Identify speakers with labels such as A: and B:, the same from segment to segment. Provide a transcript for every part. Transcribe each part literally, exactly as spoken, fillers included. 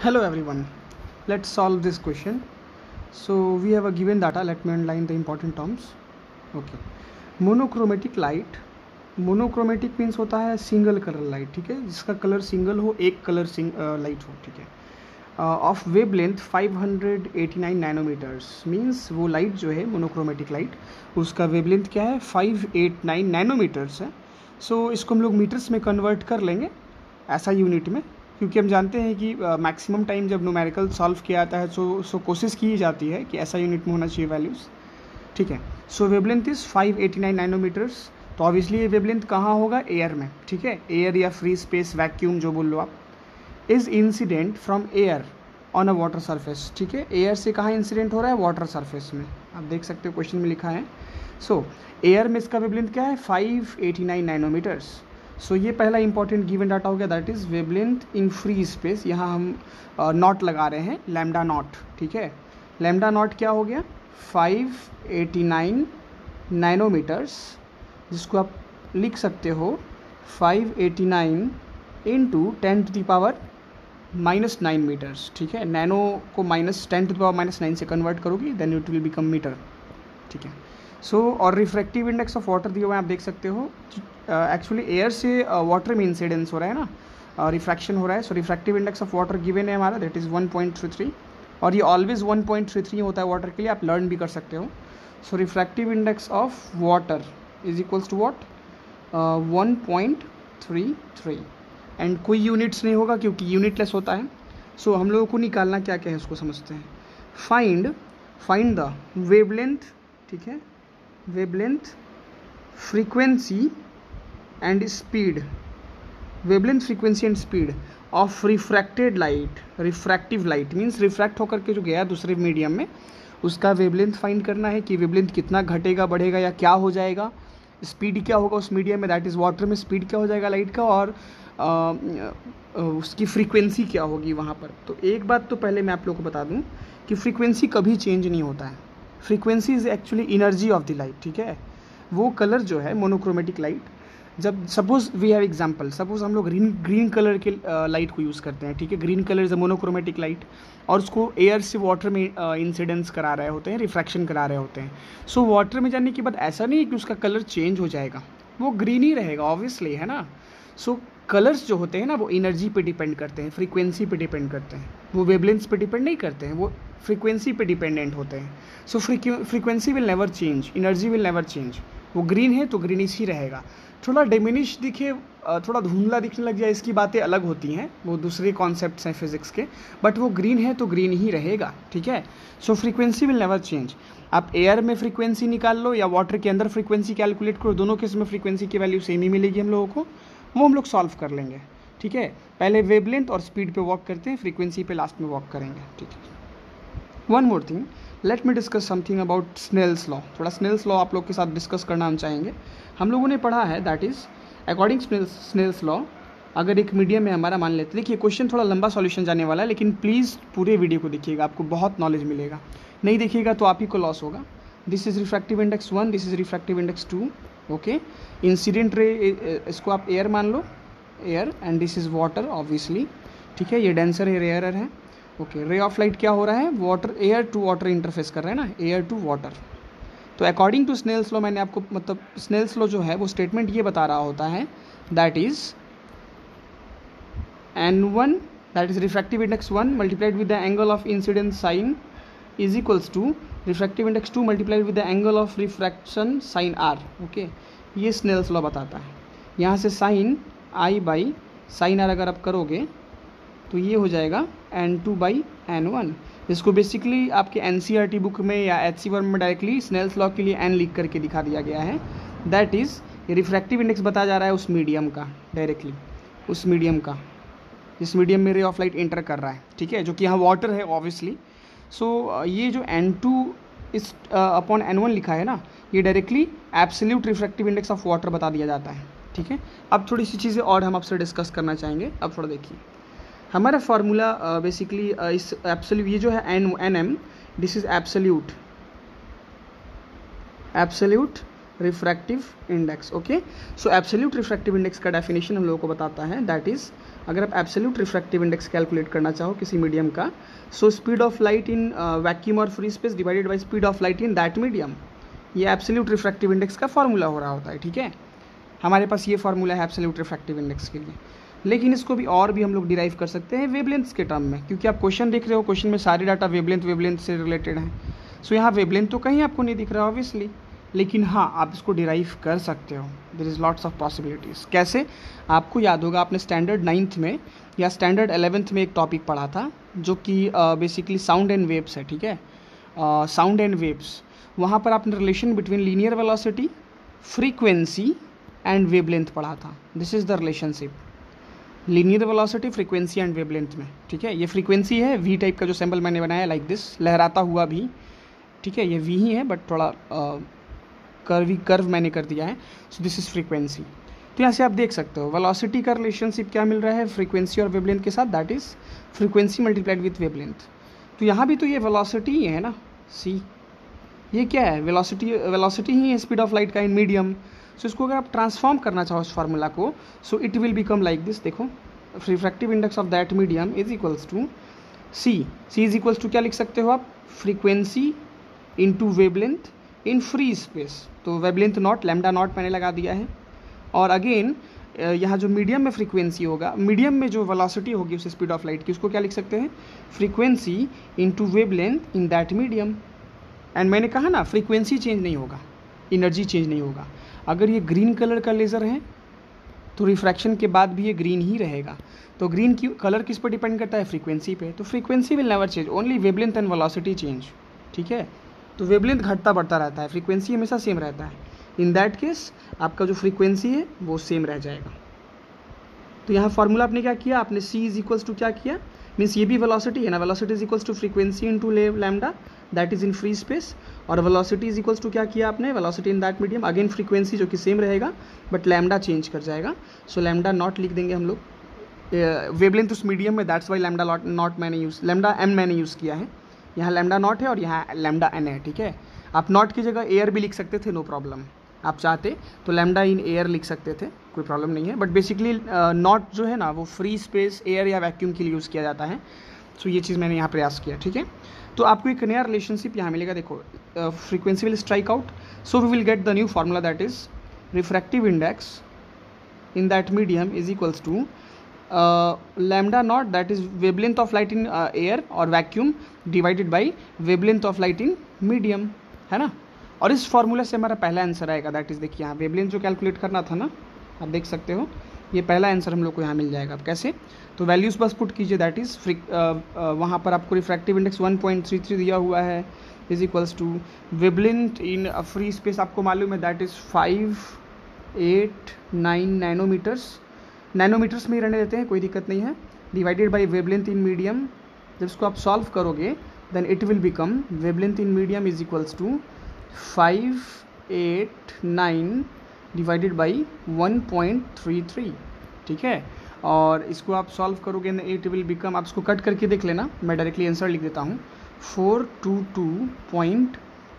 A: Hello everyone, let's solve this question. So we have a given data, let me underline the important terms. Okay, monochromatic light, monochromatic means होता है single colour light, ठीक है, जिसका colour single हो, एक colour light हो, ठीक है, of wavelength five hundred eighty nine nanometers means वो लाइट जो है मोनोक्रोमेटिक लाइट उसका वेव लेंथ क्या है फाइव एट नाइन नैनोमीटर्स है. सो so, इसको हम लोग मीटर्स में कन्वर्ट कर लेंगे ऐसा यूनिट में, क्योंकि हम जानते हैं कि मैक्सिमम uh, टाइम जब न्यूमेरिकल सॉल्व किया जाता है सो सो कोशिश की जाती है कि ऐसा यूनिट में होना चाहिए वैल्यूज़, ठीक है. So wavelength is five eighty nine nanometers. तो ऑब्वियसली ये वेवलेंथ कहाँ होगा, एयर में, ठीक है, एयर या फ्री स्पेस वैक्यूम जो बोल लो आप. Is incident from air on a water surface, ठीक है, एयर से कहाँ इंसिडेंट हो रहा है, वाटर सरफेस में. आप देख सकते हो क्वेश्चन में लिखा है. सो एयर में इसका वेवलेंथ क्या है, five eighty nine nanometers. So ये पहला इंपॉर्टेंट गिवन डाटा हो गया, that is wavelength in free space. यहाँ हम नॉट uh, लगा रहे हैं, लैम्डा नॉट, ठीक है. लैम्डा नॉट क्या हो गया, फाइव एटी नाइन नैनोमीटर्स, जिसको आप लिख सकते हो five eighty nine into ten to the power minus nine metres, ठीक है. नैनो को minus ten to the power minus nine से कन्वर्ट करोगी then it will become metre, ठीक है. सो so, और रिफ्रैक्टिव इंडेक्स ऑफ वाटर दिया हुआ है, आप देख सकते हो. एक्चुअली uh, एयर से वाटर uh, में इंसिडेंस हो रहा है ना, रिफ्रैक्शन uh, हो रहा है. So refractive index of water given है हमारा, that is one point three three, और ये always one point three three होता है वाटर के लिए, आप लर्न भी कर सकते हो. So refractive index of water is equals to what, one point three three, and कोई यूनिट्स नहीं होगा क्योंकि यूनिटलेस होता है. सो so, हम लोगों को निकालना क्या क्या है उसको समझते हैं. फाइंड फाइंड द वेवलेंथ, ठीक है, wavelength, frequency and speed, wavelength, frequency and speed of refracted light. Refractive light means refract होकर के जो गया दूसरे मीडियम में, उसका वेवलेंथ फाइंड करना है कि वेवलेंथ कितना घटेगा, बढ़ेगा या क्या हो जाएगा. स्पीड क्या होगा उस मीडियम में, दैट इज़ वाटर में स्पीड क्या हो जाएगा लाइट का, और आ, आ, उसकी फ्रीक्वेंसी क्या होगी वहाँ पर. तो एक बात तो पहले मैं आप लोगों को बता दूँ कि फ्रीक्वेंसी कभी चेंज नहीं होता है. Frequency is actually energy of the light, ठीक है. वो कलर जो है मोनोक्रोमेटिक लाइट, जब suppose we have example, suppose हम लोग ग्रीन ग्रीन कलर के लाइट uh, को यूज़ करते हैं, ठीक है. Green colour is a monochromatic light, और उसको एयर से वाटर में इंसिडेंस uh, करा रहे होते हैं, रिफ्रैक्शन करा रहे होते हैं. सो so, वाटर में जाने के बाद ऐसा नहीं है कि उसका कलर चेंज हो जाएगा, वो ग्रीन ही रहेगा ऑब्वियसली, है ना. सो so, कलर्स जो होते हैं ना वो एनर्जी पे डिपेंड करते हैं, फ्रीक्वेंसी पे डिपेंड करते हैं, वो वेवलेंथ्स पे डिपेंड नहीं करते हैं, वो फ्रीक्वेंसी पे डिपेंडेंट होते हैं. So frequency will never change, energy will never change. वो ग्रीन है तो ग्रीनिश ही रहेगा. थोड़ा डिमिनिश दिखे, थोड़ा धुंधला दिखने लग जाए, इसकी बातें अलग होती हैं, वो दूसरे कॉन्सेप्ट्स हैं फिजिक्स के, बट वो ग्रीन है तो ग्रीन ही रहेगा, ठीक है. So frequency will never change. आप एयर में फ्रीक्वेंसी निकाल लो या वाटर के अंदर फ्रीक्वेंसी कैलकुलेट करो, दोनों केस में फ्रीक्वेंसी की वैल्यू सेम ही मिलेगी हम लोगों को, वो हम लोग सॉल्व कर लेंगे, ठीक है. पहले वेवलेंथ और स्पीड पे वॉक करते हैं, फ्रीक्वेंसी पे लास्ट में वॉक करेंगे, ठीक है. One more thing, let me discuss something about Snell's law. थोड़ा स्नेल्स लॉ आप लोग के साथ डिस्कस करना हम चाहेंगे. हम लोगों ने पढ़ा है that is according Snell's law, अगर एक मीडियम में हमारा मान लेते, देखिए क्वेश्चन थोड़ा लंबा सॉल्यूशन जाने वाला है, लेकिन प्लीज़ पूरे वीडियो को देखिएगा, आपको बहुत नॉलेज मिलेगा. नहीं देखिएगा तो आप ही को लॉस होगा. This is refractive index one, this is refractive index two, okay. Incident ray, इसको आप एयर मान लो, air, and this is water obviously, ठीक है. ये डेंसर है, रेयरर है, ओके. रे ऑफ लाइट क्या हो रहा है, water, air to water interface कर रहे हैं ना, एयर टू वाटर. तो अकॉर्डिंग टू स्नेल्स लॉ, मैंने आपको मतलब स्नेल्स लॉ जो है वो स्टेटमेंट ये बता रहा होता है that is N one, that is refractive index one multiplied with the angle of incidence sine is equals to refractive index two multiplied with the angle of refraction sine R, okay. ये Snell's law बताता है. यहाँ से sine I by sine R अगर आप करोगे तो ये हो जाएगा N two by N one. इसको बेसिकली आपके N C R T book में या एच सी वर्म में डायरेक्टली स्नेल्स लॉ के लिए एन लिख करके दिखा दिया गया है. दैट इज़ रिफ्रैक्टिव इंडेक्स बताया जा रहा है उस मीडियम का, डायरेक्टली उस मीडियम का, जिस मीडियम में रे ऑफ लाइट एंटर कर रहा है, ठीक है, जो कि यहाँ वाटर है ऑब्वियसली. सो ये जो एन टू इस अपॉन एन वन लिखा है ना, ये directly absolute refractive index of water बता दिया जाता है, ठीक है. अब थोड़ी सी चीज़ें और हम आपसे डिस्कस करना चाहेंगे. अब थोड़ा देखिए हमारा फार्मूला बेसिकली uh, uh, इस एब्सोल्यूट, ये जो है N N M, this is absolute absolute refractive index. Okay, so absolute refractive index का डेफिनेशन हम लोगों को बताता है, दैट इज अगर आप एब्सोल्यूट रिफ्रैक्टिव इंडेक्स कैलकुलेट करना चाहो किसी मीडियम का, so speed of light in vacuum और free space divided by speed of light in that medium, ये एब्सोल्यूट रिफ्रैक्टिव इंडेक्स का फॉर्मूला हो रहा होता है। ठीक है, हमारे पास ये फॉर्मूला है एब्सोल्यूट रिफ्रैक्टिव इंडेक्स के लिए, लेकिन इसको भी और भी हम लोग डिराइव कर सकते हैं वेवलेंथ्स के टर्म में, क्योंकि आप क्वेश्चन देख रहे हो, क्वेश्चन में सारे डाटा वेवलेंथ वेवलेंथ से रिलेटेड हैं। सो यहाँ वेवलेंथ तो कहीं आपको नहीं दिख रहा ऑब्वियसली, लेकिन हाँ आप इसको डिराइव कर सकते हो। There is lots of possibilities. कैसे? आपको याद होगा आपने स्टैंडर्ड नाइन्थ में या स्टैंडर्ड एलेवेंथ में एक टॉपिक पढ़ा था जो कि बेसिकली साउंड एंड वेव्स है। ठीक है, साउंड एंड वेव्स, वहाँ पर आपने relation between linear velocity, frequency and wavelength पढ़ा था। This is the relationship linear velocity, frequency and wavelength में। ठीक है, ये फ्रीक्वेंसी है, वी टाइप का जो सिंबल मैंने बनाया लाइक दिस, लहराता हुआ भी। ठीक है, ये वी ही है बट थोड़ा कर्वी कर्व मैंने कर दिया है। So this is frequency. तो यहाँ से आप देख सकते हो वेलोसिटी का रिलेशनशिप क्या मिल रहा है फ्रीक्वेंसी और वेवलेंथ के साथ, that is frequency multiplied with wavelength. तो यहाँ भी तो ये वेलोसिटी ही है ना, सी ये क्या है, वेलोसिटी वेलोसिटी ही है स्पीड ऑफ लाइट का इन मीडियम। सो इसको अगर आप ट्रांसफॉर्म करना चाहो इस फार्मूला को, so it will become like this. देखो, refractive index of that medium is equals to c, c is equals to क्या लिख सकते हो आप, frequency into wavelength in free space. तो वेवलेंथ नॉट, लैम्डा नॉट मैंने लगा दिया है। और अगेन यहाँ जो मीडियम में फ्रीक्वेंसी होगा, मीडियम में जो वेलोसिटी होगी उस स्पीड ऑफ लाइट की, उसको क्या लिख सकते हैं, frequency into wavelength in that medium. And मैंने कहा ना फ्रीक्वेंसी चेंज नहीं होगा, एनर्जी चेंज नहीं होगा। अगर ये ग्रीन कलर का लेज़र है तो रिफ्रैक्शन के बाद भी ये ग्रीन ही रहेगा। तो ग्रीन की कलर किस पर डिपेंड करता है, फ्रीक्वेंसी पे। तो frequency will never change, only wavelength and velocity change. ठीक है, तो वेवलेंथ घटता बढ़ता रहता है, फ्रीक्वेंसी हमेशा सेम रहता है। इन दैट केस आपका जो फ्रीक्वेंसी है वो सेम रह जाएगा। तो यहाँ फॉर्मूला आपने क्या किया, आपने c इज इक्वल्स टू क्या किया, मीन्स ये भी वेलोसिटी है ना, velocity is equals to frequency into lambda that is in free space, और वेलोसिटी इज इक्वल्स टू क्या किया आपने, velocity in that medium, again frequency जो कि सेम रहेगा बट लैम्डा चेंज कर जाएगा। सो लैम्डा नॉट लिख देंगे हम लोग, वेवलेंथ उस मीडियम में, दैट्स वाई लैम्डा नॉट मैंने यूज़, लैम्डा एम मैंने यूज़ किया है। यहाँ लैम्डा नॉट है और यहाँ लैम्डा एन है। ठीक है, आप नॉट की जगह एयर भी लिख सकते थे, नो प्रॉब्लम। आप चाहते तो लैम्डा इन एयर लिख सकते थे, कोई प्रॉब्लम नहीं है। बट बेसिकली नॉट जो है ना वो फ्री स्पेस, एयर या वैक्यूम के लिए यूज़ किया जाता है। सो so, ये चीज़ मैंने यहाँ प्रयास किया। ठीक है, तो आपको एक नया रिलेशनशिप यहाँ मिलेगा। देखो, frequency will strike out, so we will get the new formula that is refractive index in that medium is equals to lambda naught that is wavelength of light in air और vacuum divided by wavelength of light in medium, है ना। और इस formula से हमारा पहला answer आएगा, that is देखिए यहाँ वेवलेंथ जो कैलकुलेट करना था ना, आप देख सकते हो ये पहला आंसर हम लोग को यहाँ मिल जाएगा। अब कैसे, तो वैल्यूज़ बस पुट कीजिए, दैट इज़ फ्री वहाँ पर आपको refractive index one point three three दिया हुआ है, is equals to wavelength in free space आपको मालूम है that is five eight nine nanometers, nanometers में ही रहने देते हैं, कोई दिक्कत नहीं है, divided by wavelength in medium. जब इसको आप सॉल्व करोगे then it will become wavelength in medium is equals to five eight nine divided by one point three three. ठीक है, और इसको आप सॉल्व करोगे इट विल बिकम, आप इसको कट करके देख लेना, मैं डायरेक्टली आंसर लिख देता हूँ, four two two point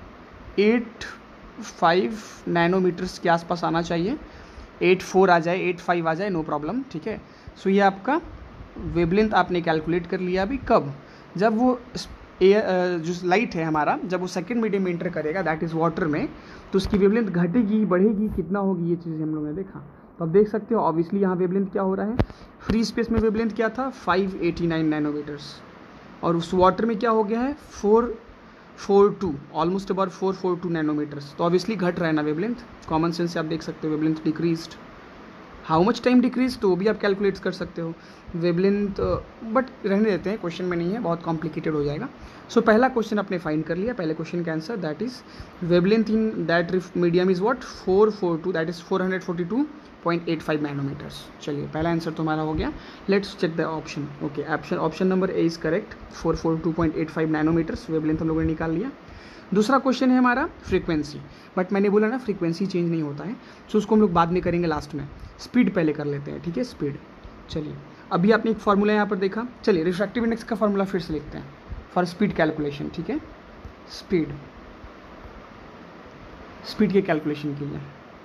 A: eight five nanometers के आसपास आना चाहिए, एट फोर आ जाए, एट फाइव आ जाए, नो प्रॉब्लम। ठीक है, सो ये आपका वेवलेंथ आपने कैलकुलेट कर लिया। अभी कब, जब वो एयर जो लाइट है हमारा, जब वो सेकंड मीडियम में इंटर करेगा दैट इज़ वाटर में, तो उसकी वेवलेंथ घटेगी बढ़ेगी, कितना होगी ये चीज़ हम लोगों ने देखा। तो आप देख सकते हो ऑब्वियसली यहाँ वेवलेंथ क्या हो रहा है, फ्री स्पेस में वेवलेंथ क्या था फाइव एटी नाइन नैनोमीटर्स, और उस वाटर में क्या हो गया है four four two, almost about four four two nanometers. तो ऑब्वियसली घट रहा है ना वेवलेंथ, कॉमन सेंस से आप देख सकते हो wavelength decreased. How much time decrease, तो वो भी आप कैलकुलेट कर सकते हो वेवलेंथ, बट रहने देते हैं, क्वेश्चन में नहीं है, बहुत कॉम्प्लिकेटेड हो जाएगा। सो so, पहला क्वेश्चन आपने फाइंड कर लिया, पहले क्वेश्चन का answer that is wavelength in that medium is what four four two, that is four hundred forty two point eight five nanometers. चलिए पहला आंसर तो हमारा हो गया। Let's check the option. Okay, option option number A is correct, four four two point eight five nanometers wavelength हम लोगों ने निकाल लिया। दूसरा क्वेश्चन है हमारा फ्रीक्वेंसी, बट मैंने बोला ना फ्रीक्वेंसी चेंज नहीं होता है, सो उसको हम लोग बाद में करेंगे लास्ट में। स्पीड पहले कर लेते हैं, ठीक है, स्पीड। चलिए अभी आपने एक फार्मूला यहाँ पर देखा, चलिए रिफ्रैक्टिव इंडेक्स का फार्मूला फिर से लिखते हैं फॉर स्पीड कैलकुलेशन। ठीक है, स्पीड स्पीड के कैलकुलेशन के लिए।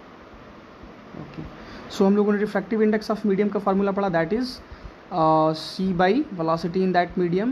A: ओके, सो हम लोगों ने रिफ्रैक्टिव इंडेक्स ऑफ मीडियम का फार्मूला पढ़ा, that is c by velocity in that medium.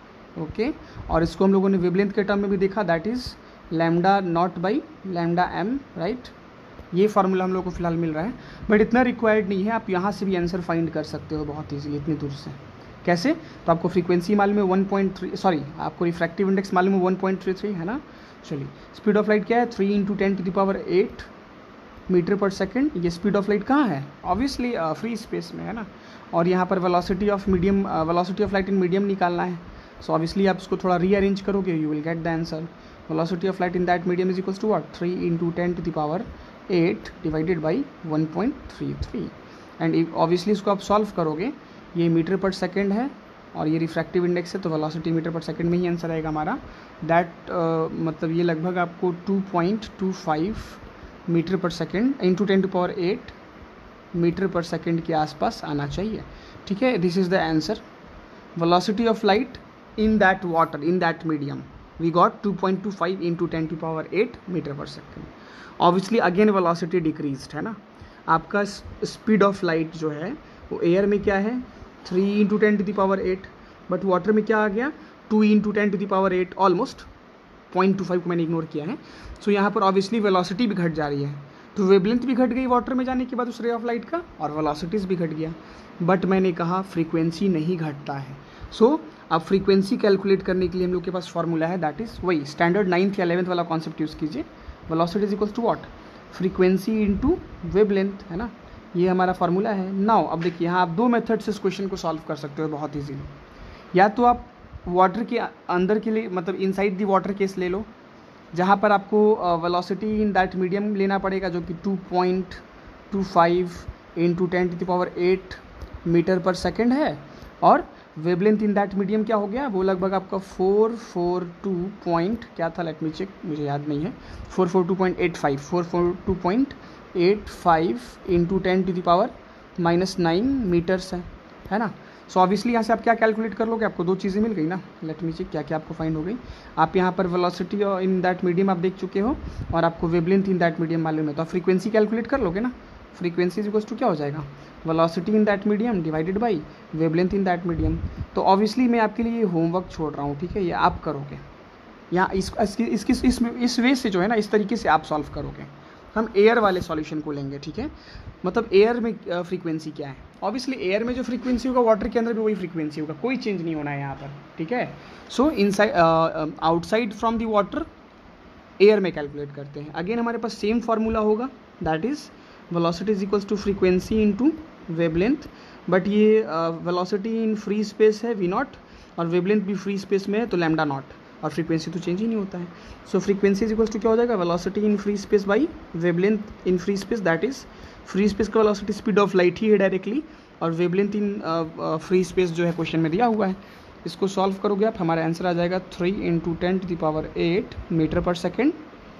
A: Okay, और इसको हम लोगों ने वेवलेंथ के टर्म में भी देखा, that is lambda naught by lambda M, right. ये फार्मूला हम लोग को फिलहाल मिल रहा है, बट इतना रिक्वायर्ड नहीं है, आप यहाँ से भी आंसर फाइंड कर सकते हो बहुत ईजीली इतनी दूर से। कैसे? तो आपको फ्रीक्वेंसी मालूम है वन पॉइंट थ्री, सॉरी आपको रिफ्रैक्टिव इंडेक्स मालूम है वन पॉइंट थ्री थ्री, है ना। चलिए, स्पीड ऑफ लाइट क्या है? Three into ten to the power eight metre per second. ये स्पीड ऑफ लाइट कहाँ है? ऑब्वियसली फ्री स्पेस में, है ना। और यहाँ पर velocity of medium, velocity of light in medium निकालना है। सो ऑब्वियसली आप इसको थोड़ा रीअरेंज करोगे, you will get the answer. Velocity of light in that medium is equals to what? Three into ten to the power eight divided by one point three three. And obviously इसको आप solve करोगे, ये metre per second है और ये refractive index है, तो velocity metre per second में ही आंसर आएगा हमारा। दैट uh, मतलब ये लगभग आपको two point two five meter per second into ten to power eight metre per second के आसपास आना चाहिए, ठीक है। This is the answer. Velocity of light in that water, in that medium, we got two point two five into ten to power eight metre per second. Obviously again velocity decreased, है ना। आपका speed of light जो है वो air में क्या है? Three into ten to the power eight, but water में क्या आ गया? Two into ten to the power eight, almost point two five को मैंने इग्नोर किया है। सो so, यहाँ पर ऑब्वियसली वेलोसिटी भी घट जा रही है, तो वेवलेंथ भी घट गई वाटर में जाने के बाद उस रे ऑफ लाइट का, और वेलोसिटीज भी घट गया। बट मैंने कहा फ्रीक्वेंसी नहीं घटता है। सो so, अब फ्रीक्वेंसी कैलकुलेट करने के लिए हम लोग के पास फॉर्मूला है, दैट इज़ वही स्टैंडर्ड नाइन्थ या इलेवेंथ वाला कॉन्सेप्ट यूज़ कीजिए। Velocity is equals to what? Frequency into wavelength, है ना। ये हमारा फार्मूला है। नाउ अब देखिए, यहाँ आप दो मेथड से इस क्वेश्चन को सॉल्व कर सकते हो बहुत ईजीली। या तो आप वाटर के अंदर के लिए, मतलब इनसाइड दी वाटर केस ले लो, जहाँ पर आपको वेलोसिटी इन दैट मीडियम लेना पड़ेगा, जो कि two point two five into ten to the power eight metre per second है, और वेवलेंथ इन दैट मीडियम क्या हो गया? वो लगभग आपका फोर फोर टू पॉइंट क्या था, लेट मी चेक, मुझे याद नहीं है, four four two point eight five four four two point eight five into ten to the power minus nine meters है, है ना। सो ऑब्वियसली यहाँ से आप क्या कैलकुलेट कर लोगे? आपको दो चीज़ें मिल गई ना। लेट मी चेक क्या क्या आपको फाइंड हो गई। आप यहाँ पर वेलोसिटी इन दैट मीडियम आप देख चुके हो, और आपको वेवलेंथ इन दैट मीडियम मालूम है, तो आप फ्रीक्वेंसी कैलकुलेट कर लोगे ना। फ्रीक्वेंसी इक्वल्स टू क्या हो जाएगा? Velocity in that medium divided by wavelength in that medium. तो ऑब्वियसली मैं आपके लिए ये होमवर्क छोड़ रहा हूँ, ठीक है, ये आप करोगे। यहाँ इस इसकी इस इस वे से जो है ना, इस तरीके से आप सॉल्व करोगे। हम एयर वाले सॉल्यूशन को लेंगे, ठीक है। मतलब एयर में फ्रीक्वेंसी क्या है? ऑब्वियसली एयर में जो फ्रीक्वेंसी होगा वाटर के अंदर भी वही फ्रीक्वेंसी होगा, कोई चेंज नहीं होना है यहाँ पर, ठीक है। So inside outside from the water air में कैलकुलेट करते हैं। अगेन हमारे पास सेम फार्मूला होगा, that is velocity is equals to frequency into wavelength. But ये वेलोसिटी इन फ्री स्पेस है वी नॉट, और वेवलेंथ भी फ्री स्पेस में है, तो लैम्डा नॉट, और फ्रीक्वेंसी तो चेंज ही नहीं होता है। So frequency is equals to क्या हो जाएगा? Velocity in free space by wavelength in free space, that is free space का वेलोसिटी स्पीड ऑफ लाइट ही है डायरेक्टली, और वेवलेंथ इन फ्री स्पेस जो है क्वेश्चन में दिया हुआ है। इसको सॉल्व करोगे आप, हमारा आंसर आ जाएगा three into ten to the power eight metre per second,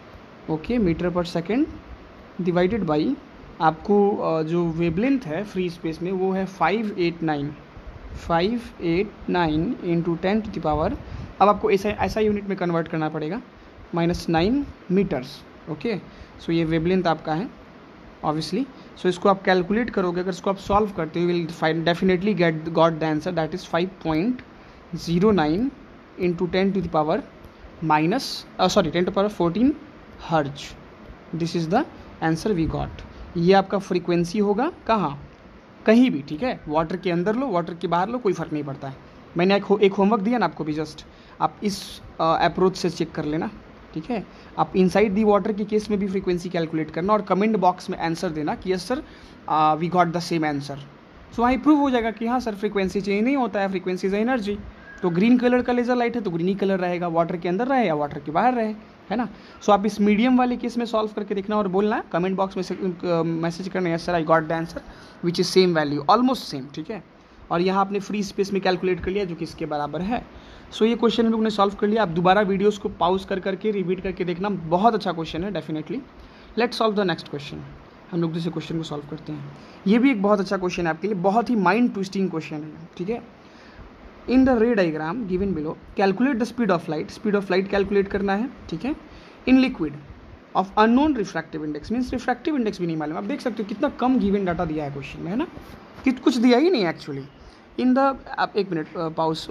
A: okay, meter per second divided by आपको uh, जो वेवलेंथ है फ्री स्पेस में वो है five eight nine five eight nine into ten to the power, अब आपको ऐसा ऐसा यूनिट में कन्वर्ट करना पड़ेगा, minus nine meters, okay. So ये वेवलेंथ आपका है ऑब्वियसली। सो इसको आप कैलकुलेट करोगे, अगर इसको आप सॉल्व करते हो will find definitely get got the answer, that is five point zero nine into ten to the power minus sorry ten to power fourteen hertz. This is the answer we got. ये आपका frequency होगा कहाँ? कहीं भी, ठीक है। Water के अंदर लो, वाटर के बाहर लो, कोई फ़र्क नहीं पड़ता है। मैंने एक हो, एक होमवर्क दिया ना आपको भी, जस्ट आप इस अप्रोच से चेक कर लेना, ठीक है। आप इनसाइड दी वाटर के केस में भी फ्रीक्वेंसी कैलकुलेट करना, और कमेंट बॉक्स में आंसर देना कि yes sir we got the same answer. So वहाँ प्रूव हो जाएगा कि हाँ सर फ्रीक्वेंसी चेंज नहीं होता है, फ्रीक्वेंसी इज एनर्जी। तो ग्रीन कलर का लेज़र लाइट है तो ग्रीन ही कलर रहेगा, वाटर के अंदर रहे या वाटर के बाहर रहे, है ना। सो आप इस मीडियम वाले केस में सॉल्व करके देखना और बोलना, कमेंट बॉक्स में मैसेज करना yes sir I got the answer which is same value, almost same, ठीक है। और यहाँ आपने फ्री स्पेस में कैलकुलेट कर लिया जो कि इसके बराबर है। सो ये क्वेश्चन हम लोग ने सॉल्व कर लिया। आप दोबारा वीडियोस को पॉज कर करके रिपीट करके देखना, बहुत अच्छा क्वेश्चन है definitely. Let's solve the next question. हम लोग दूसरे क्वेश्चन को सॉल्व करते हैं। ये भी एक बहुत अच्छा क्वेश्चन है आपके लिए, बहुत ही माइंड ट्विस्टिंग क्वेश्चन है, ठीक है। In the ray diagram given below calculate the speed of light, speed of light calculate करना है, ठीक है, in liquid of unknown refractive index, means refractive index भी नहीं मालूम। आप देख सकते हो कितना कम गिवन डाटा दिया है क्वेश्चन में, है ना, कि कुछ दिया ही नहीं एक्चुअली इन द, आप एक minute pause,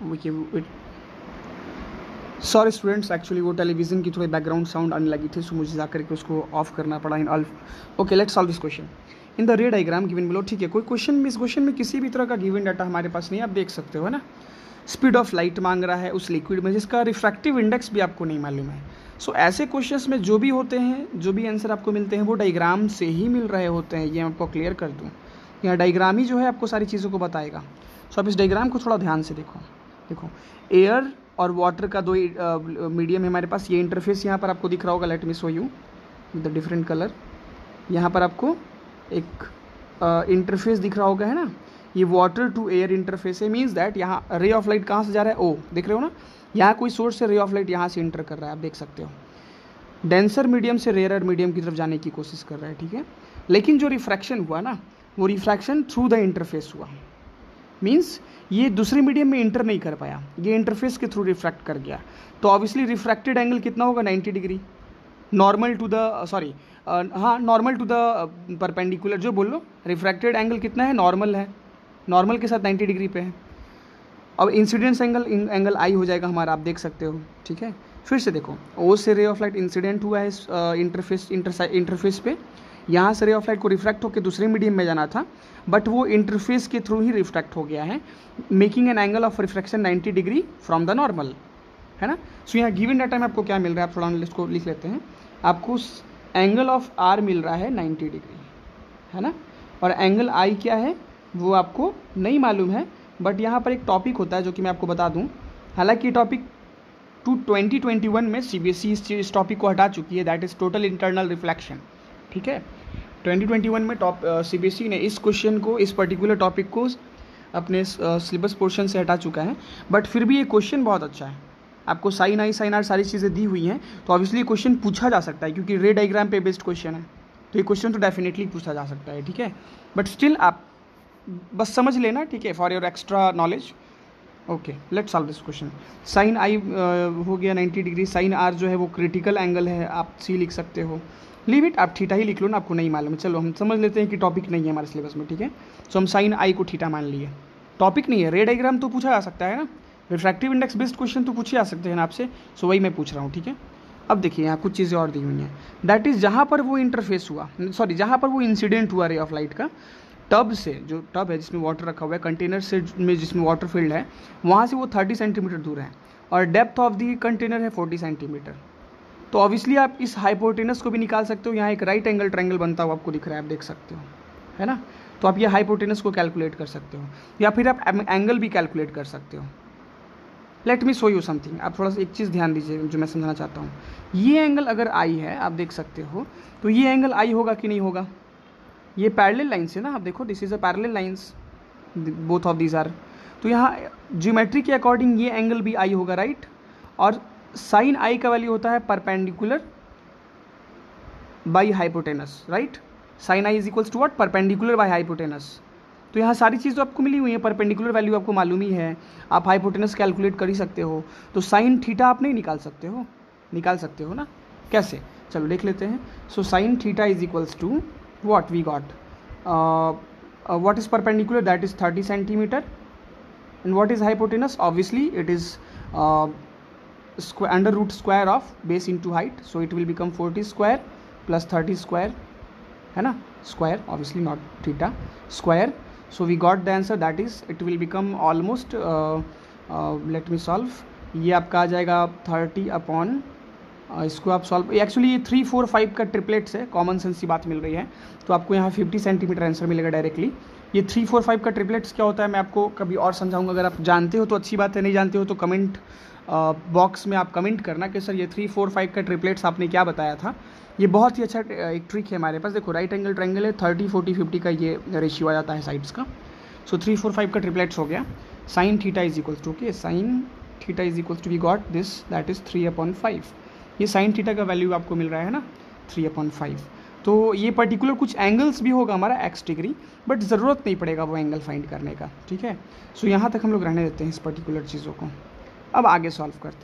A: sorry students, actually वो टेलीविजन की थोड़ी बैकग्राउंड साउंड आने लगी थी, सो मुझे जाकर के उसको ऑफ करना पड़ा इन अल्फ। Okay, let's solve this question in the ray diagram given below. ठीक है, कोई क्वेश्चन, इस क्वेश्चन में किसी भी तरह का गिवन डाटा हमारे पास नहीं, आप देख सकते हो, है ना। स्पीड ऑफ लाइट मांग रहा है उस लिक्विड में जिसका रिफ्रैक्टिव इंडेक्स भी आपको नहीं मालूम है। सो so, ऐसे क्वेश्चंस में जो भी होते हैं, जो भी आंसर आपको मिलते हैं वो डायग्राम से ही मिल रहे होते हैं। ये मैं आपको क्लियर कर दूँ, यहाँ डायग्राम ही जो है आपको सारी चीज़ों को बताएगा। सो so, आप इस डायग्राम को थोड़ा ध्यान से देखो। देखो, एयर और वाटर का दो मीडियम है हमारे पास। ये इंटरफेस यहाँ पर आपको दिख रहा होगा, let me show you with the different colour. यहाँ पर आपको एक इंटरफेस uh, दिख रहा होगा, है ना। ये वाटर टू एयर इंटरफेस है, मीन्स दैट यहाँ रे ऑफ लाइट कहाँ से जा रहा है, ओ देख रहे हो ना, यहाँ कोई सोर्स से रे ऑफ लाइट यहाँ से इंटर कर रहा है, आप देख सकते हो। डेंसर मीडियम से रेयर मीडियम की तरफ जाने की कोशिश कर रहा है, ठीक है। लेकिन जो रिफ्रैक्शन हुआ ना, वो रिफ्रैक्शन थ्रू द इंटरफेस हुआ, मीन्स ये दूसरे मीडियम में इंटर नहीं कर पाया, ये इंटरफेस के थ्रू रिफ्रैक्ट कर गया। तो ऑब्वियसली रिफ्रैक्टेड एंगल कितना होगा, ninety degree, normal to the, sorry हाँ नॉर्मल टू द परपेंडिकुलर, जो बोल लो रिफ्रैक्टेड एंगल कितना है, नॉर्मल है, नॉर्मल के साथ नाइन्टी डिग्री पे है। अब इंसिडेंस एंगल एंगल आई हो जाएगा हमारा, आप देख सकते हो, ठीक है। फिर से देखो, ओ से रे ऑफ लाइट इंसिडेंट हुआ है इस इंटरफेस इंटरफेस पे, यहाँ से रे ऑफ लाइट को रिफ्रैक्ट होकर दूसरे मीडियम में जाना था, बट वो इंटरफेस के थ्रू ही रिफ्रैक्ट हो गया है, making an angle of refraction ninety degree from the normal, है ना। सो यहाँ गिवन डाटा में आपको क्या मिल रहा है, आप थोड़ा इसको लिख लेते हैं। आपको एंगल ऑफ आर मिल रहा है नाइन्टी डिग्री, है ना, और एंगल आई क्या है वो आपको नहीं मालूम है, बट यहाँ पर एक टॉपिक होता है जो कि मैं आपको बता दूँ। हालांकि topic to twenty twenty one में सीबीएसई इस इस टॉपिक को हटा चुकी है, that is total internal reflection, ठीक है। ट्वेंटी ट्वेंटी वन में टॉप सीबीएसई ने इस क्वेश्चन को, इस पर्टिकुलर टॉपिक को अपने सिलेबस पोर्शन से हटा चुका है, बट फिर भी ये क्वेश्चन बहुत अच्छा है। आपको साइन आई साइन आर सारी चीज़ें दी हुई हैं, तो ऑब्वियसली क्वेश्चन पूछा जा सकता है, क्योंकि रे डायग्राम पे बेस्ड क्वेश्चन है, तो ये क्वेश्चन तो डेफिनेटली पूछा जा सकता है, ठीक है। बट स्टिल आप बस समझ लेना, ठीक है, for your extra knowledge. Okay, let's solve this question. Sine I हो गया नाइन्टी डिग्री, साइन आर जो है वो क्रिटिकल एंगल है, आप सी लिख सकते हो, लीव इट, आप थीटा ही लिख लो ना, आपको नहीं मालूम है। चलो हम समझ लेते हैं कि टॉपिक नहीं है हमारे सिलेबस में, ठीक है। सो हम साइन आई को थीटा मान लिए, टॉपिक नहीं है। रे डायग्राम तो पूछा जा सकता है ना, रिफ्रैक्टिव इंडेक्स बेस्ड क्वेश्चन तो पूछे जा सकते हैं ना आपसे, सो वही मैं पूछ रहा हूँ, ठीक है। अब देखिए यहाँ कुछ चीज़ें और दी हुई हैं, दैट इज़ जहाँ पर वो इंटरफेस हुआ, सॉरी जहाँ पर वो इंसिडेंट हुआ रे ऑफ लाइट का, टब से, जो टब है जिसमें वाटर रखा हुआ है, कंटेनर से में जिसमें वाटर फिल्ड है, वहाँ से वो थर्टी सेंटीमीटर दूर है, और डेप्थ ऑफ दी कंटेनर है फोर्टी सेंटीमीटर। तो ऑब्वियसली आप इस हाइपोटेनस को भी निकाल सकते हो। यहाँ एक राइट एंगल ट्रायंगल बनता हुआ आपको दिख रहा है, आप देख सकते हो, है ना। तो आप ये हाइपोटेनस को कैलकुलेट कर सकते हो, या फिर आप एंगल भी कैलकुलेट कर सकते हो। Let me show you something, आप थोड़ा सा एक चीज़ ध्यान दीजिए जो मैं समझाना चाहता हूँ। ये एंगल अगर आई है, आप देख सकते हो, तो ये एंगल आई होगा कि नहीं होगा, ये पैरेलल लाइन्स है ना, आप देखो this is a parallel lines, both of these are, तो यहाँ ज्योमेट्री के अकॉर्डिंग ये एंगल भी आई होगा, राइट। और साइन आई का वैल्यू होता है perpendicular by hypotenuse, right. Sine I is equals to what, perpendicular by hypotenuse. तो यहाँ सारी चीज़ तो आपको मिली हुई है, परपेंडिकुलर वैल्यू आपको मालूम ही है, आप हाइपोटेनस कैलकुलेट कर ही सकते हो, तो साइन थीटा आप नहीं निकाल सकते हो, निकाल सकते हो ना, कैसे, चलो देख लेते हैं। So sine theta is equals to what we got, uh, uh, what is perpendicular, that is thirty centimeter, and what is hypotenuse, obviously it is uh, square, under root square of base into height, so it will become forty square plus thirty square, है ना, square, obviously not theta, square. So we got the answer, that is it will become almost uh, uh, let me solve, ये आपका आ जाएगा thirty upon, इसको आप solve, actually ये three four five का triplets है, कॉमन सेंस की बात मिल रही है, तो आपको यहाँ फिफ्टी सेंटीमीटर आंसर मिलेगा डायरेक्टली। ये थ्री फोर फाइव का ट्रिपलेट्स क्या होता है मैं आपको कभी और समझाऊंगा, अगर आप जानते हो तो अच्छी बात है, नहीं जानते हो तो कमेंट बॉक्स में आप कमेंट करना कि सर ये थ्री फोर फाइव का ट्रिपलेट्स आपने क्या बताया था। ये बहुत ही अच्छा एक ट्रिक है हमारे पास, देखो राइट एंगल ट्रायंगल है, थर्टी फोर्टी फिफ्टी का ये रेशियो आ जाता है साइड्स का। सो थ्री फोर फाइव का ट्रिपलेट्स हो गया, sine theta is equals to, okay, sine theta is equals to, we got this, that is three upon five. ये साइन थीटा का वैल्यू आपको मिल रहा है ना, थ्री अपॉन फाइव। तो ये पर्टिकुलर कुछ एंगल्स भी होगा हमारा एक्स डिग्री, बट ज़रूरत नहीं पड़ेगा वो एंगल फाइंड करने का, ठीक है। सो यहाँ तक हम लोग रहने देते हैं इस पर्टिकुलर चीज़ों को। अब आगे सॉल्व करते हैं।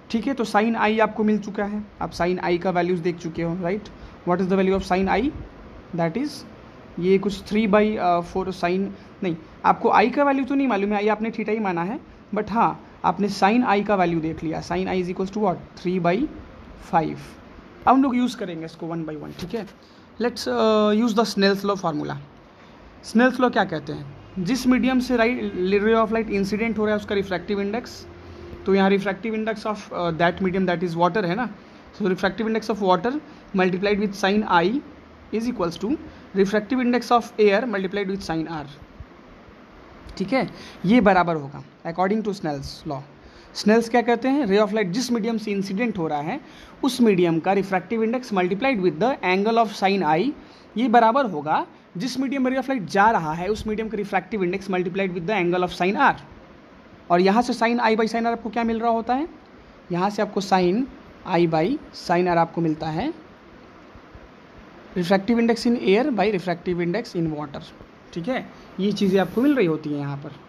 A: ठीक है, तो साइन आई आपको मिल चुका है, आप साइन आई का वैल्यूज देख चुके हो, right. What is the value of sine I, that is ये कुछ थ्री बाई फोर साइन, नहीं आपको आई का वैल्यू तो नहीं मालूम है, आई आपने थीटा ही माना है, बट हाँ आपने साइन आई का वैल्यू देख लिया, sine I is equals to what, three by five. अब हम लोग यूज़ करेंगे इसको वन बाई वन, ठीक है। Let's use the Snell's law formula. Snell's law क्या कहते हैं, जिस मीडियम से राइट रे ऑफ लाइट इंसिडेंट हो रहा है उसका रिफ्रैक्टिव इंडेक्स, तो यहाँ refractive index of that medium that is water है ना, so refractive index of water multiplied with sine I is equals to refractive index of air multiplied with sine R, ठीक है, ये बराबर होगा according to Snell's law. Snell's क्या कहते हैं, रे ऑफ लाइट जिस मीडियम से इंसिडेंट हो रहा है उस मीडियम का refractive index multiplied with the angle of sine I, ये बराबर होगा जिस मीडियम में रे ऑफ लाइट जा रहा है उस मीडियम का refractive index multiplied with the angle of sine R. और यहाँ से sine I by sine R आपको क्या मिल रहा होता है, यहाँ से आपको sine I by sine R आपको मिलता है refractive index in air by refractive index in water, ठीक है, ये चीज़ें आपको मिल रही होती हैं यहाँ पर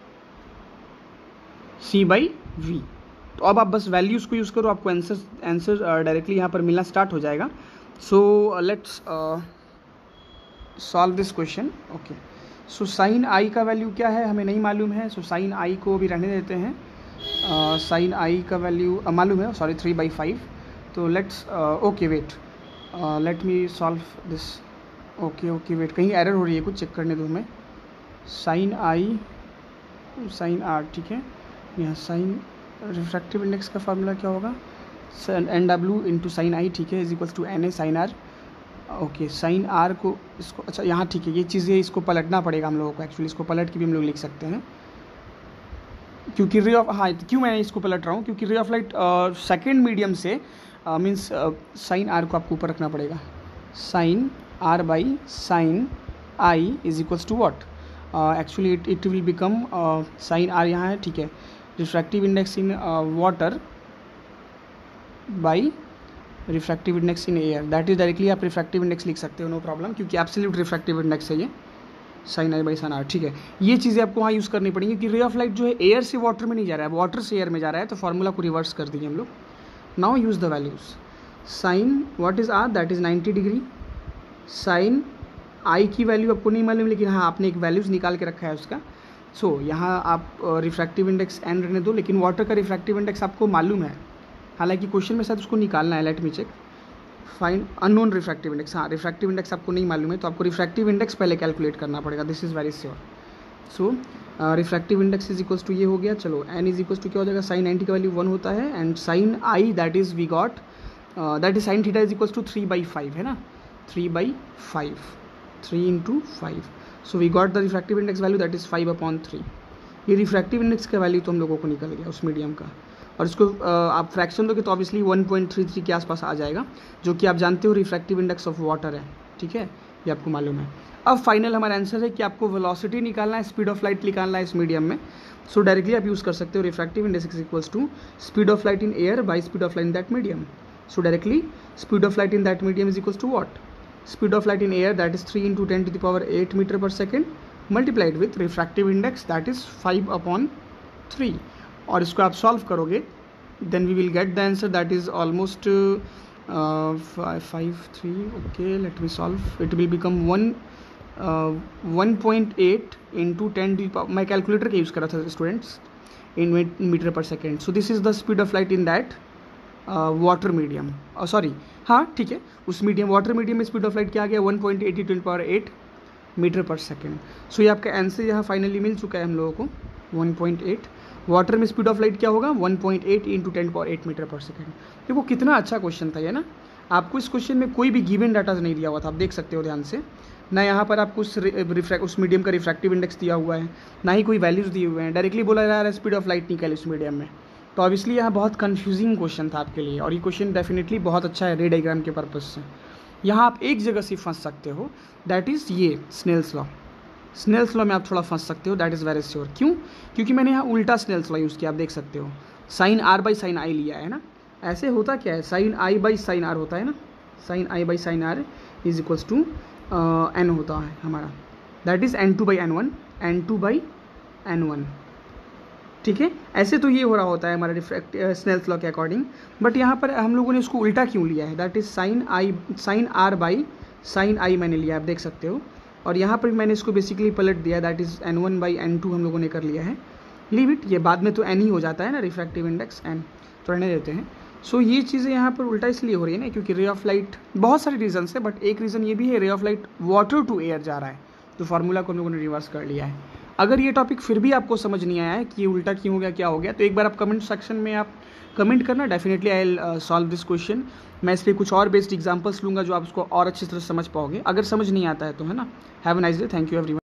A: C बाई वी। तो अब आप बस वैल्यूज़ को यूज़ करो, आपको आंसर आंसर डायरेक्टली यहाँ पर मिलना स्टार्ट हो जाएगा। So let's solve this question. Okay, so sine I का वैल्यू क्या है हमें नहीं मालूम है, सो साइन आई को भी रहने देते हैं। साइन uh, आई का वैल्यू uh, मालूम है, सॉरी थ्री बाई फाइव। तो let's okay wait, let me solve this. Okay okay wait, कहीं एरर हो रही है कुछ, चेक करने दो हमें। साइन आई साइन आर, ठीक है, यहाँ साइन रिफ्रैक्टिव इंडेक्स का फार्मूला क्या होगा, N W into sine I, ठीक है, is equals to N A sine R. Okay, sine R को इसको, अच्छा यहाँ ठीक है, ये चीज़ें इसको पलटना पड़ेगा हम लोगों को, एक्चुअली इसको पलट के भी हम लोग लिख सकते हैं, क्योंकि रे ऑफ, हाँ क्यों मैं इसको पलट रहा हूँ, क्योंकि ray of light second medium से मीन्स साइन आर को आपको ऊपर रखना पड़ेगा। Sine R by sine I is equals to what, actually it it will become sine R यहाँ है, ठीक है, refractive index in water by refractive index in air, that is directly आप रिफ्रैक्टिव इंडेक्स लिख सकते हो, नो प्रॉब्लम, क्योंकि absolute refractive index है ये sine I by sine R, ठीक है। ये चीज़ें आपको वहाँ यूज़ करनी पड़ेंगी कि रे ऑफ लाइट जो है एयर से वाटर में नहीं जा रहा है, वाटर से एयर में जा रहा है, तो फार्मूला को रिवर्स कर दीजिए हम लोग। Now use the values, sine what is R, that is ninety degree, sine I की वैल्यू आपको नहीं मालूम, लेकिन हाँ आपने एक वैल्यूज़ निकाल के रखा है उसका। सो so, यहाँ आप रिफ्रैक्टिव इंडेक्स एन रहने दो, लेकिन वाटर का रिफ्रैक्टिव इंडेक्स आपको मालूम है, हालांकि क्वेश्चन में शायद उसको निकालना है, let me check. Fine unknown refractive index, हाँ रिफ्रैक्टिव इंडेक्स आपको नहीं मालूम है, तो आपको रिफ्रैक्टिव इंडेक्स पहले कैलकुलेट करना पड़ेगा, this is very sure. So refractive index is equals to ये हो गया, चलो एन इज इक्वल्स टू क्या हो जाएगा, साइन नाइन्टी का वैल्यू वन होता है, and sine I that is we got that is sine theta is equals to three by five है ना, three by five, three into five, so we got the refractive index value that is five upon three. ये refractive index का value तो हम लोगों को निकल गया उस मीडियम का, और इसको आप फ्रैक्शन दोगे तो obviously one point three three के आसपास आ जाएगा, जो कि आप जानते हो रिफ्रैक्टिव इंडेक्स ऑफ वाटर है, ठीक है, ये आपको मालूम है। अब फाइनल हमारा आंसर है कि आपको वेलोसिटी निकालना है, स्पीड ऑफ लाइट निकालना है इस मीडियम में। सो so, डायरेक्टली आप यूज़ कर सकते हो refractive index is equals to speed of light in air by speed of light in that medium. So directly speed of light in that medium is equals to what, speed of light in air that is three into ten to the power eight metre per second multiplied with refractive index that is five upon three, और इसको आप solve करोगे then we will get the answer that is almost uh, five three. Okay, let me solve. It will become one uh, one point eight into ten to the power, मैं calculator का use करा था students, in meter per second. So this is the speed of light in that uh, water medium. oh, sorry हाँ ठीक है, उस medium water medium में speed of light क्या आ गया, one point eight into the power eight metre per second. So ये आपका आंसर यहाँ फाइनली मिल चुका है हम लोगों को, वन पॉइंट एट। वाटर में स्पीड ऑफ लाइट क्या होगा, one point eight into ten power eight metre per second. देखो कितना अच्छा क्वेश्चन था ये ना, आपको इस क्वेश्चन में कोई भी गिवन डाटा नहीं दिया हुआ था, आप देख सकते हो ध्यान से, ना यहाँ पर आपको उस रिफ्रैक्ट उस मीडियम का रिफ्रैक्टिव इंडेक्स दिया हुआ है, ना ही कोई वैल्यूज़ दिए हुए हैं, डायरेक्टली बोला जा रहा है स्पीड ऑफ लाइट निकल उस मीडियम में। तो ऑब्वियसली यहाँ बहुत कन्फ्यूजिंग क्वेश्चन था आपके लिए, और ये क्वेश्चन डेफिनेटली बहुत अच्छा है रे डायग्राम के पर्पज़ से। यहाँ आप एक जगह से फंस सकते हो, दैट इज़ ये स्नेल्स लॉ। स्नेल्स लॉ में आप थोड़ा फंस सकते हो, दैट इज़ वेरी श्योर। क्यों? क्योंकि मैंने यहाँ उल्टा स्नेल्स लॉ यूज़ किया, आप देख सकते हो, sine R by sine I लिया है ना। ऐसे होता क्या है, sine I by sine R होता है ना, sine I by sine R is equals to N होता है हमारा, that is N two by N one, N two by N one, ठीक है, ऐसे तो ये हो रहा होता है हमारा रिफ्रैक्ट स्नेल्स लॉ के अकॉर्डिंग, बट यहाँ पर हम लोगों ने इसको उल्टा क्यों लिया है, that is sine I sine R by sine I मैंने लिया, आप देख सकते हो। और यहाँ पर मैंने इसको बेसिकली पलट दिया, that is N one by N two हम लोगों ने कर लिया है। लीव इट, ये बाद में तो एन ही हो जाता है ना, रिफ्रैक्टिव इंडेक्स एन, तो रहने देते हैं। सो so, ये चीज़ें यहाँ पर उल्टा इसलिए हो रही है ना क्योंकि रे ऑफ लाइट, बहुत सारे रीजन है बट एक रीज़न ये भी है, ray of light water to air जा रहा है, तो फार्मूला को हम लोगों ने रिवर्स कर लिया है। अगर ये टॉपिक फिर भी आपको समझ नहीं आया है कि ये उल्टा क्यों हो गया, क्या हो गया, तो एक बार आप कमेंट सेक्शन में आप कमेंट करना, definitely I will solve this question. मैं इस पर कुछ और बेस्ड एग्जांपल्स लूँगा जो आप उसको और अच्छी तरह समझ पाओगे, अगर समझ नहीं आता है तो, है ना। Have a nice day, thank you everyone.